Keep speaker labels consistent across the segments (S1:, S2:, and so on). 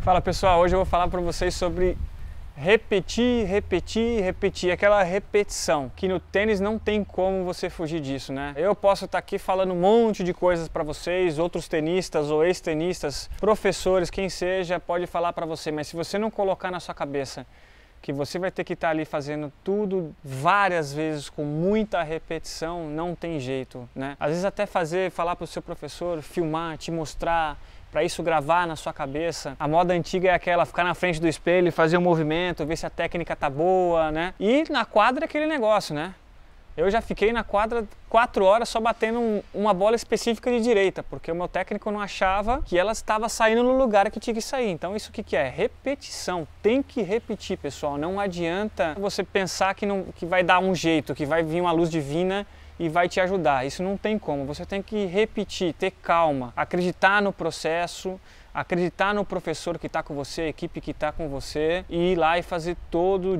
S1: Fala pessoal, hoje eu vou falar para vocês sobre repetir, repetir, repetir, aquela repetição, que no tênis não tem como você fugir disso, né? Eu posso estar aqui falando um monte de coisas para vocês, outros tenistas ou ex-tenistas, professores, quem seja, pode falar para você, mas se você não colocar na sua cabeça que você vai ter que estar ali fazendo tudo várias vezes com muita repetição, não tem jeito, né? Às vezes até falar para o seu professor, filmar, te mostrar, para isso gravar na sua cabeça. A moda antiga é aquela, ficar na frente do espelho e fazer um movimento, ver se a técnica tá boa, né? E na quadra é aquele negócio, né? Eu já fiquei na quadra 4 horas só batendo uma bola específica de direita, porque o meu técnico não achava que ela estava saindo no lugar que tinha que sair. Então isso o que é? Repetição. Tem que repetir, pessoal. Não adianta você pensar que vai dar um jeito, que vai vir uma luz divina e vai te ajudar. Isso não tem como. Você tem que repetir, ter calma, acreditar no processo, acreditar no professor que está com você, a equipe que está com você e ir lá e fazer todo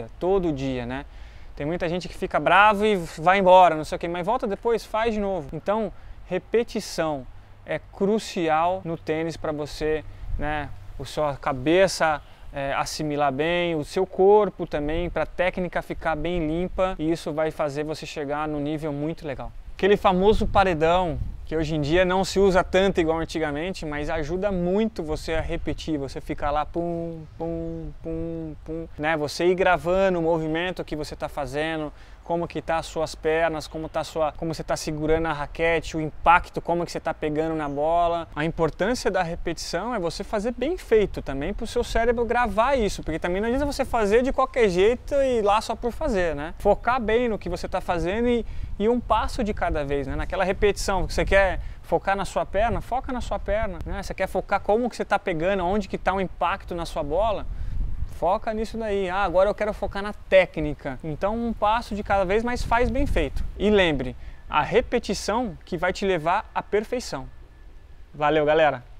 S1: dia, né? Tem muita gente que fica bravo e vai embora, não sei o que, mas volta depois, faz de novo. Então, repetição é crucial no tênis para você, né? A sua cabeça assimilar bem, o seu corpo também, para a técnica ficar bem limpa, e isso vai fazer você chegar num nível muito legal. Aquele famoso paredão, que hoje em dia não se usa tanto igual antigamente, mas ajuda muito você a repetir, você ficar lá pum, pum, pum, pum, né? Você ir gravando o movimento que você está fazendo, como que tá as suas pernas, como você está segurando a raquete, o impacto, como que você está pegando na bola. A importância da repetição é você fazer bem feito também para o seu cérebro gravar isso, porque também não adianta você fazer de qualquer jeito e ir lá só por fazer, né? Focar bem no que você está fazendo e um passo de cada vez, né? Naquela repetição que você quer focar na sua perna, foca na sua perna, né? Você quer focar como que você está pegando, onde que está o impacto na sua bola, foca nisso daí. Ah, agora eu quero focar na técnica. Então um passo de cada vez, mas faz bem feito. E lembre, a repetição que vai te levar à perfeição. Valeu, galera!